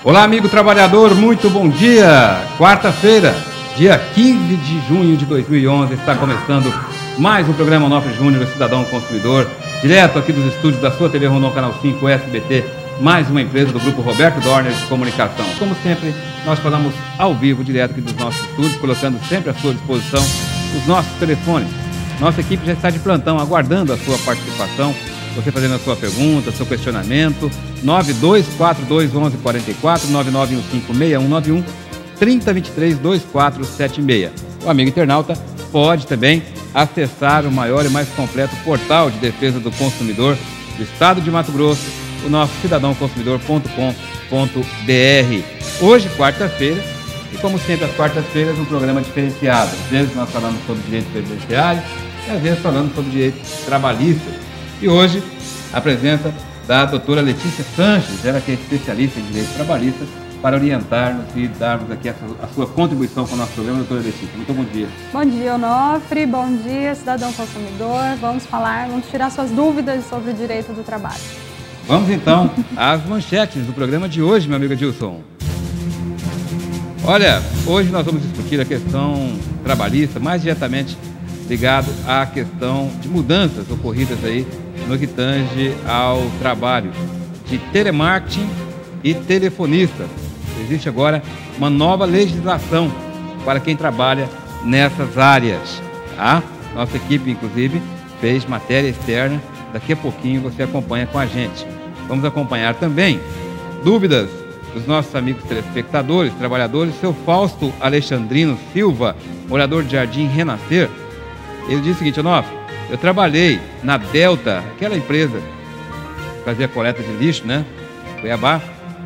Olá, amigo trabalhador, muito bom dia! Quarta-feira, dia 15 de junho de 2011, está começando mais um programa Onofre Júnior, Cidadão Consumidor, direto aqui dos estúdios da sua TV Rondon Canal 5 SBT, mais uma empresa do Grupo Roberto Dorner de Comunicação. Como sempre, nós falamos ao vivo, direto aqui dos nossos estúdios, colocando sempre à sua disposição os nossos telefones. Nossa equipe já está de plantão, aguardando a sua participação, você fazendo a sua pergunta, seu questionamento, 92421144, 99156191, 30232476. O amigo internauta pode também acessar o maior e mais completo portal de defesa do consumidor do estado de Mato Grosso, o nosso cidadãoconsumidor.com.br. Hoje, quarta-feira, e como sempre às quartas-feiras, um programa diferenciado. Às vezes nós falamos sobre direito previdenciário e às vezes falamos sobre direito trabalhista. E hoje, a presença da doutora Letícia Sanches, ela que é especialista em direito trabalhista, para orientar-nos e darmos aqui a sua contribuição com o nosso programa. Doutora Letícia, muito bom dia. Bom dia, Onofre, bom dia, cidadão consumidor. Vamos tirar suas dúvidas sobre o direito do trabalho. Vamos então às manchetes do programa de hoje, meu amigo Edilson. Olha, hoje nós vamos discutir a questão trabalhista, mais diretamente ligado à questão de mudanças ocorridas aí no que tange ao trabalho de telemarketing e telefonista. Existe agora uma nova legislação para quem trabalha nessas áreas, tá? Nossa equipe, inclusive, fez matéria externa. Daqui a pouquinho você acompanha com a gente. Vamos acompanhar também dúvidas dos nossos amigos telespectadores, trabalhadores. Seu Fausto Alexandrino Silva, morador de Jardim Renascer, ele disse o seguinte: Onofre, eu trabalhei na Delta, aquela empresa que fazia coleta de lixo, né? Cuiabá.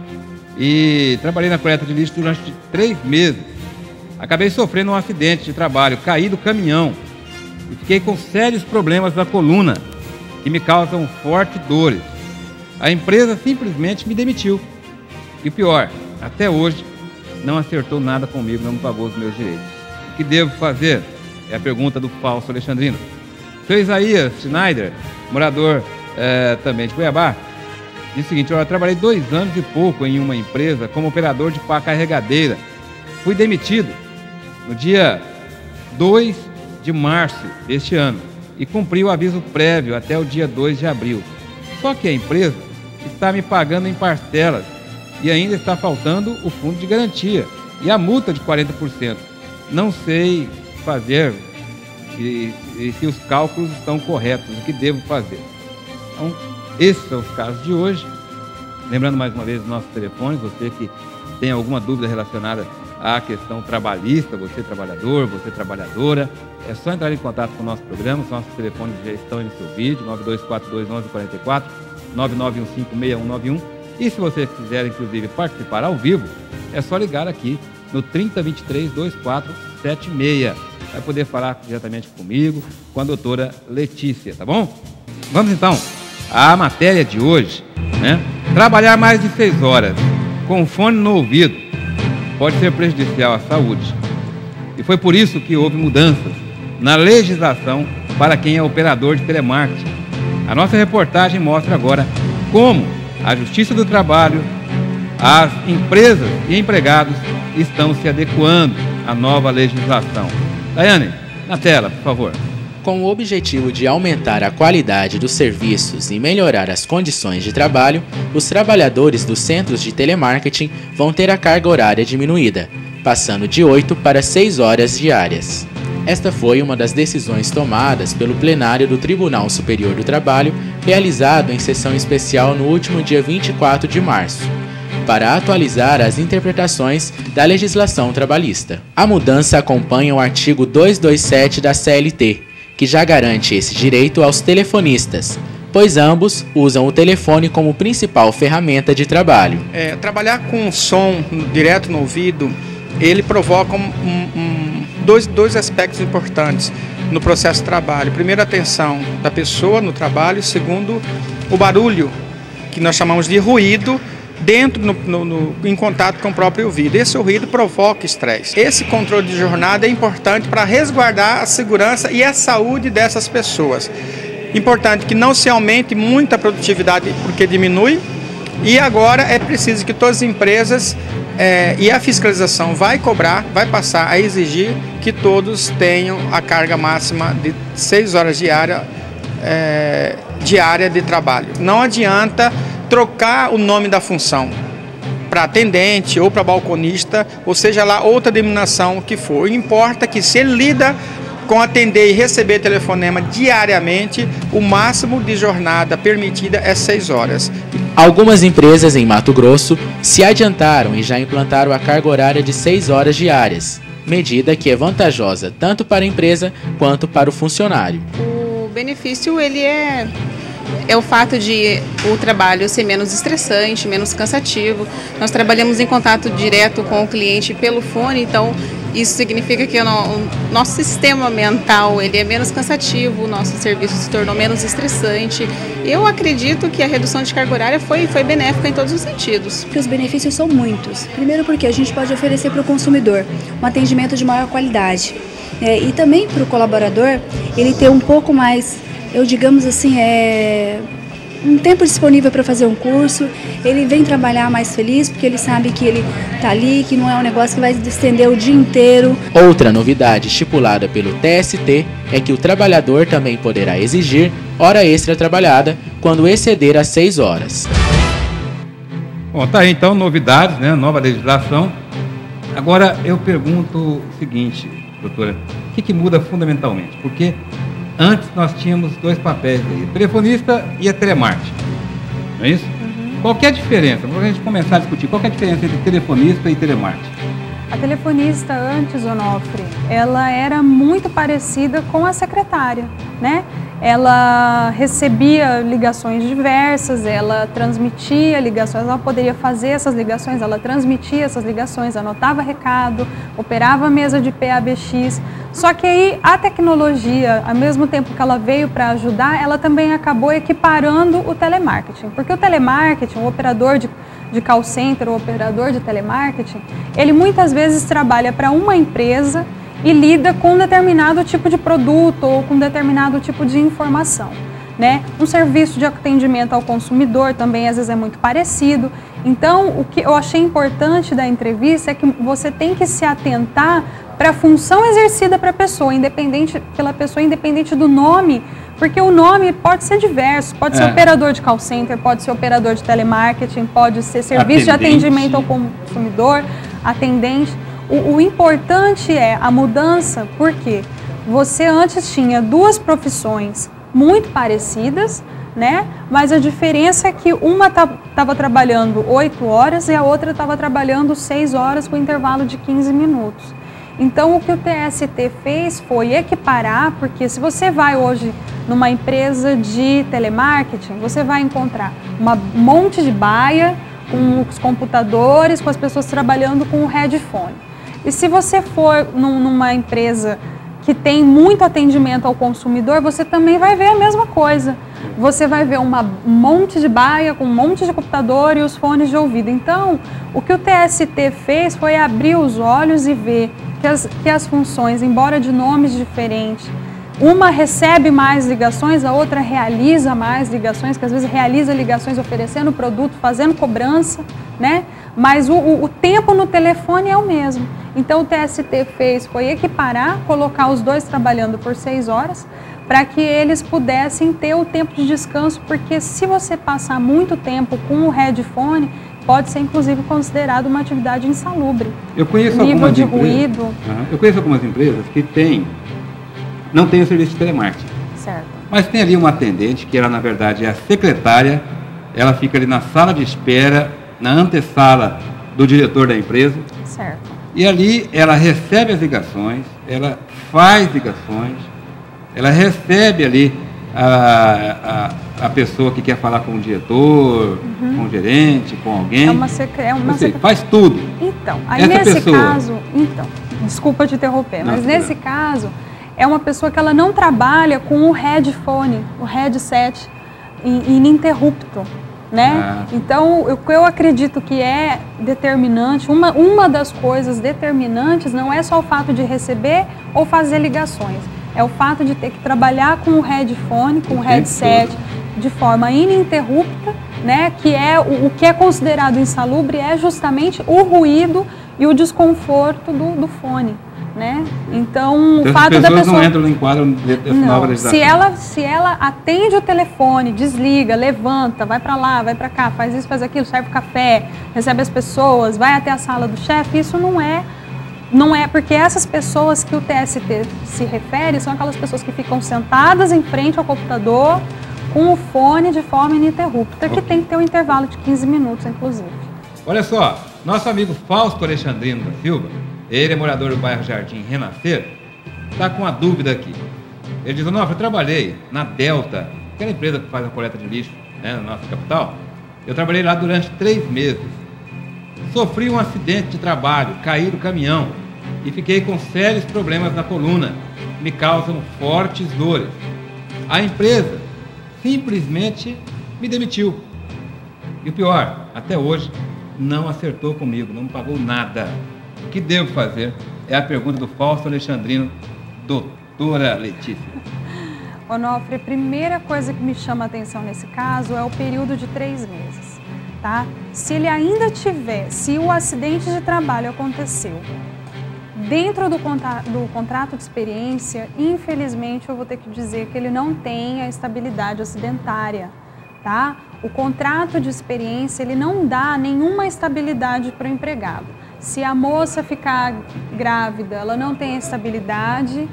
E trabalhei na coleta de lixo durante 3 meses. Acabei sofrendo um acidente de trabalho, caí do caminhão e fiquei com sérios problemas na coluna que me causam fortes dores. A empresa simplesmente me demitiu. E o pior, até hoje não acertou nada comigo, não me pagou os meus direitos. O que devo fazer? É a pergunta do Fausto Alexandrino. Seu Isaías Schneider, morador também de Cuiabá, diz o seguinte: eu trabalhei 2 anos e pouco em uma empresa como operador de pá carregadeira. Fui demitido no dia 2 de março deste ano e cumpri o aviso prévio até o dia 2 de abril. Só que a empresa está me pagando em parcelas e ainda está faltando o fundo de garantia e a multa de 40%. Não sei fazer e se os cálculos estão corretos, o que devo fazer. Então, esses são os casos de hoje. Lembrando mais uma vez os nossos telefones, você que tem alguma dúvida relacionada à questão trabalhista, você trabalhador, você trabalhadora, é só entrar em contato com o nosso programa. Os nossos telefones já estão aí no seu vídeo, 92421144, 99156191. E se você quiser, inclusive, participar ao vivo, é só ligar aqui no 3023-2476. Vai poder falar diretamente comigo, com a doutora Letícia, tá bom? Vamos então à matéria de hoje, né? Trabalhar mais de 6 horas com fone no ouvido pode ser prejudicial à saúde. E foi por isso que houve mudanças na legislação para quem é operador de telemarketing. A nossa reportagem mostra agora como a Justiça do Trabalho, as empresas e empregados estão se adequando à nova legislação. Daiane, na tela, por favor. Com o objetivo de aumentar a qualidade dos serviços e melhorar as condições de trabalho, os trabalhadores dos centros de telemarketing vão ter a carga horária diminuída, passando de 8 para 6 horas diárias. Esta foi uma das decisões tomadas pelo plenário do Tribunal Superior do Trabalho, realizado em sessão especial no último dia 24 de março. Para atualizar as interpretações da legislação trabalhista. A mudança acompanha o artigo 227 da CLT, que já garante esse direito aos telefonistas, pois ambos usam o telefone como principal ferramenta de trabalho. Trabalhar com som direto no ouvido, ele provoca dois aspectos importantes no processo de trabalho. Primeiro, a atenção da pessoa no trabalho. Segundo, o barulho, que nós chamamos de ruído, em contato com o próprio ouvido. Esse ruído provoca estresse. Esse controle de jornada é importante para resguardar a segurança e a saúde dessas pessoas. Importante que não se aumente muito a produtividade, porque diminui E agora é preciso que todas as empresas e a fiscalização vai cobrar, vai passar a exigir que todos tenham a carga máxima de 6 horas diária de trabalho. Não adianta trocar o nome da função para atendente ou para balconista, ou seja lá outra denominação que for. Importa que se ele lida com atender e receber telefonema diariamente, o máximo de jornada permitida é 6 horas. Algumas empresas em Mato Grosso se adiantaram e já implantaram a carga horária de 6 horas diárias, medida que é vantajosa tanto para a empresa quanto para o funcionário. O benefício ele é o fato de o trabalho ser menos estressante, menos cansativo. Nós trabalhamos em contato direto com o cliente pelo fone, então isso significa que o nosso sistema mental ele é menos cansativo, o nosso serviço se tornou menos estressante. Eu acredito que a redução de carga horária foi benéfica em todos os sentidos. Os benefícios são muitos. Primeiro porque a gente pode oferecer para o consumidor um atendimento de maior qualidade. E também para o colaborador, ele ter um pouco mais, digamos assim, um tempo disponível para fazer um curso, ele vem trabalhar mais feliz porque ele sabe que ele está ali, que não é um negócio que vai estender o dia inteiro. Outra novidade estipulada pelo TST é que o trabalhador também poderá exigir hora extra trabalhada quando exceder as 6 horas. Bom, tá aí então novidades, né? Nova legislação. Agora eu pergunto o seguinte, doutora, o que muda fundamentalmente? Porque antes nós tínhamos 2 papéis aí, telefonista e a telemarketing, não é isso? Qual que é a diferença? Para a gente começar a discutir, qual que é a diferença entre telefonista e telemarketing? A telefonista antes, Onofre, ela era muito parecida com a secretária, né? Ela recebia ligações diversas, ela transmitia ligações, ela poderia fazer essas ligações, ela transmitia essas ligações, anotava recado, operava a mesa de PABX. Só que aí a tecnologia, ao mesmo tempo que ela veio para ajudar, ela também acabou equiparando o telemarketing. Porque o telemarketing, o operador de call center, o operador de telemarketing, ele muitas vezes trabalha para uma empresa e lida com um determinado tipo de produto ou com determinado tipo de informação, né? Um serviço de atendimento ao consumidor também às vezes é muito parecido. Então, o que eu achei importante da entrevista é que você tem que se atentar para a função exercida pela pessoa, independente do nome, porque o nome pode ser diverso, pode ser operador de call center, pode ser operador de telemarketing, pode ser serviço de atendimento ao consumidor, atendente. O importante é a mudança, porque você antes tinha 2 profissões muito parecidas, né? Mas a diferença é que uma estava trabalhando 8 horas e a outra estava trabalhando 6 horas com intervalo de 15 minutos. Então, o que o TST fez foi equiparar, porque se você vai hoje numa empresa de telemarketing, você vai encontrar um monte de baia, com os computadores, com as pessoas trabalhando com o headphone. E se você for numa empresa que tem muito atendimento ao consumidor, você também vai ver a mesma coisa. Você vai ver um monte de baia com um monte de computador e os fones de ouvido. Então, o que o TST fez foi abrir os olhos e ver que as funções, embora de nomes diferentes, uma recebe mais ligações, a outra realiza mais ligações, que às vezes realiza ligações oferecendo produto, fazendo cobrança, né? Mas o tempo no telefone é o mesmo. Então o TST foi equiparar, colocar os 2 trabalhando por 6 horas, para que eles pudessem ter o tempo de descanso, porque se você passar muito tempo com o headphone, pode ser inclusive considerado uma atividade insalubre. Eu conheço nível algumas de empresas, ruído. Eu conheço algumas empresas que não tem o serviço de telemarketing. Certo. Mas tem ali uma atendente que ela, na verdade, é a secretária, ela fica ali na sala de espera, na antessala do diretor da empresa. Certo. E ali ela recebe as ligações, ela faz ligações, ela recebe ali a pessoa que quer falar com o diretor, com o gerente, com alguém. Faz tudo. Então, aí nesse caso, desculpa te interromper, mas nesse caso, é uma pessoa que ela não trabalha com o headphone, o headset ininterrupto, né? Então, o que eu acredito que é determinante, uma das coisas determinantes não é só o fato de receber ou fazer ligações, é o fato de ter que trabalhar com o headphone, com o headset, de forma ininterrupta né, que é o que é considerado insalubre é justamente o ruído e o desconforto do fone, né? Então, o fato da pessoa não entram no enquadro dessa nova legislação. Se ela atende o telefone, desliga, levanta, vai para lá, vai para cá, faz isso, faz aquilo, serve café, recebe as pessoas, vai até a sala do chefe, isso não é porque essas pessoas que o TST se refere são aquelas pessoas que ficam sentadas em frente ao computador com o fone de forma ininterrupta, que tem que ter um intervalo de 15 minutos, inclusive. Olha só, nosso amigo Fausto Alexandrino da Silva, ele é morador do bairro Jardim Renascer, está com uma dúvida aqui. Ele diz: não, eu trabalhei na Delta, aquela empresa que faz a coleta de lixo, né, na nossa capital. Eu trabalhei lá durante 3 meses. Sofri um acidente de trabalho, caí do caminhão e fiquei com sérios problemas na coluna, me causam fortes dores. A empresa simplesmente me demitiu. E o pior, até hoje, não acertou comigo, não me pagou nada. O que devo fazer? É a pergunta do Fausto Alexandrino, doutora Letícia. Onofre, a primeira coisa que me chama a atenção nesse caso é o período de 3 meses, tá? Se ele ainda tiver, se o acidente de trabalho aconteceu dentro do contrato de experiência, infelizmente eu vou ter que dizer que ele não tem a estabilidade acidentária, tá? O contrato de experiência, ele não dá nenhuma estabilidade para o empregado. Se a moça ficar grávida, ela não tem a estabilidade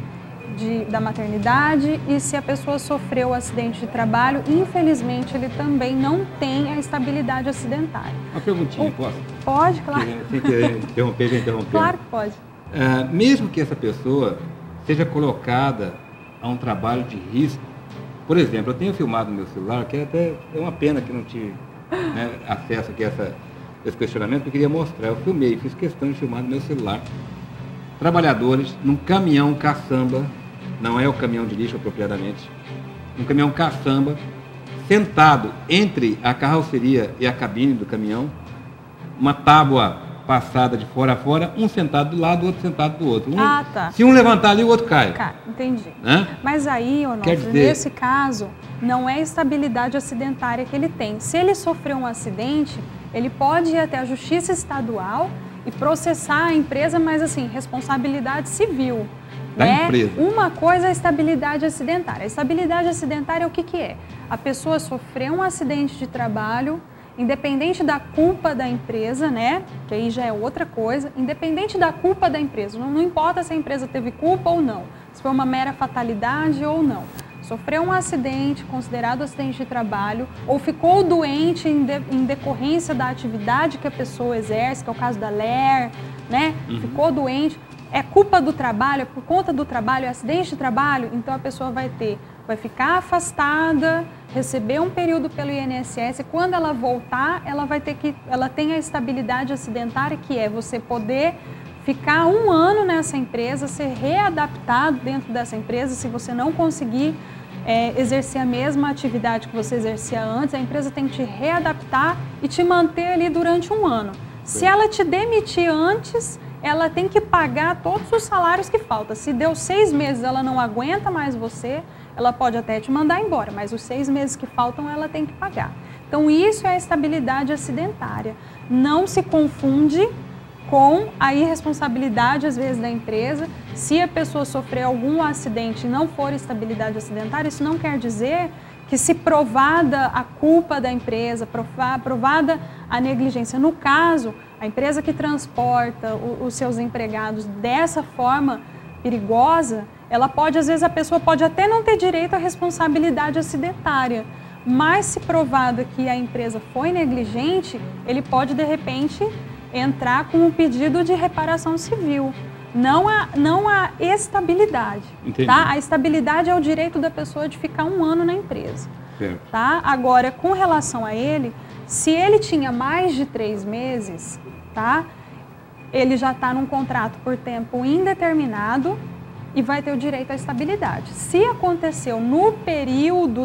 da maternidade, e se a pessoa sofreu um acidente de trabalho, infelizmente ele também não tem a estabilidade acidentária. Uma perguntinha, posso? Pode, claro. Sem querer interromper, já interromper. Claro que pode. Mesmo que essa pessoa seja colocada a um trabalho de risco, por exemplo, eu tenho filmado no meu celular, que até é uma pena que não tive, né, acesso aqui a esse questionamento, que eu queria mostrar. Eu filmei, fiz questão de filmar no meu celular trabalhadores num caminhão caçamba, não é o caminhão de lixo apropriadamente, um caminhão caçamba, sentado entre a carroceria e a cabine do caminhão, uma tábua passada de fora a fora, um sentado do lado, o outro sentado do outro. Tá. Se um levantar ali, o outro cai. Entendi. Hã? Mas aí, Onofre, nesse caso, não é estabilidade acidentária que ele tem. Se ele sofreu um acidente, ele pode ir até a Justiça Estadual e processar a empresa, mas assim, responsabilidade civil. Da né? empresa. Uma coisa é a estabilidade acidentária. A estabilidade acidentária, o que é? A pessoa sofreu um acidente de trabalho, independente da culpa da empresa, né? Que aí já é outra coisa, independente da culpa da empresa, não importa se a empresa teve culpa ou não, se foi uma mera fatalidade ou não. Sofreu um acidente, considerado acidente de trabalho, ou ficou doente em decorrência da atividade que a pessoa exerce, que é o caso da LER, né? Ficou doente, é culpa do trabalho, é por conta do trabalho, é acidente de trabalho, então a pessoa vai ficar afastada, receber um período pelo INSS, e quando ela voltar, ela tem a estabilidade acidentária, que é você poder ficar 1 ano nessa empresa, ser readaptado dentro dessa empresa. Se você não conseguir exercer a mesma atividade que você exercia antes, a empresa tem que te readaptar e te manter ali durante 1 ano. Se ela te demitir antes, ela tem que pagar todos os salários que faltam. Se deu 6 meses, ela não aguenta mais você, ela pode até te mandar embora, mas os 6 meses que faltam, ela tem que pagar. Então, isso é a estabilidade acidentária. Não se confunde com a irresponsabilidade, às vezes, da empresa. Se a pessoa sofrer algum acidente e não for estabilidade acidentária, isso não quer dizer que, se provada a culpa da empresa, provada a negligência, no caso, a empresa que transporta os seus empregados dessa forma perigosa, ela pode, às vezes, a pessoa pode até não ter direito à responsabilidade acidentária, mas se provado que a empresa foi negligente, ele pode, de repente, entrar com um pedido de reparação civil. Não a estabilidade, tá? A estabilidade é o direito da pessoa de ficar 1 ano na empresa, tá? Agora, com relação a ele, se ele tinha mais de 3 meses, tá? Ele já está num contrato por tempo indeterminado e vai ter o direito à estabilidade. Se aconteceu no período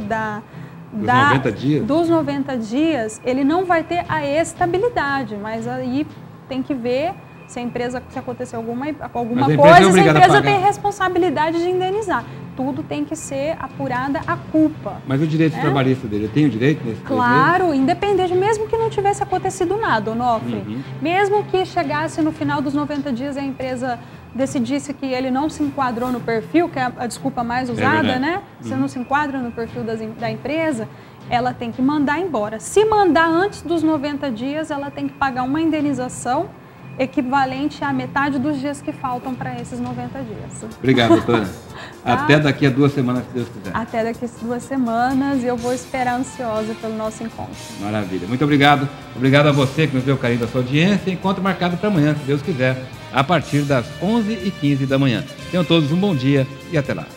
dos 90 dias, ele não vai ter a estabilidade, mas aí tem que ver se a empresa, se acontecer alguma coisa, a empresa tem responsabilidade de indenizar. tudo tem que ser apurada a culpa. Mas o direito trabalhista dele, tem o direito nesse Claro, independente, mesmo que não tivesse acontecido nada, Onofre. Mesmo que chegasse no final dos 90 dias e a empresa decidisse que ele não se enquadrou no perfil, que é a desculpa mais usada, né? Você não se enquadra no perfil da empresa, ela tem que mandar embora. Se mandar antes dos 90 dias, ela tem que pagar uma indenização equivalente à metade dos dias que faltam para esses 90 dias. Obrigado, doutora. Tá? Até daqui a 2 semanas, se Deus quiser. Até daqui a 2 semanas, e eu vou esperar ansiosa pelo nosso encontro. Maravilha. Muito obrigado. Obrigado a você que nos deu o carinho da sua audiência. Encontro marcado para amanhã, se Deus quiser, a partir das 11h15 da manhã. Tenham todos um bom dia e até lá.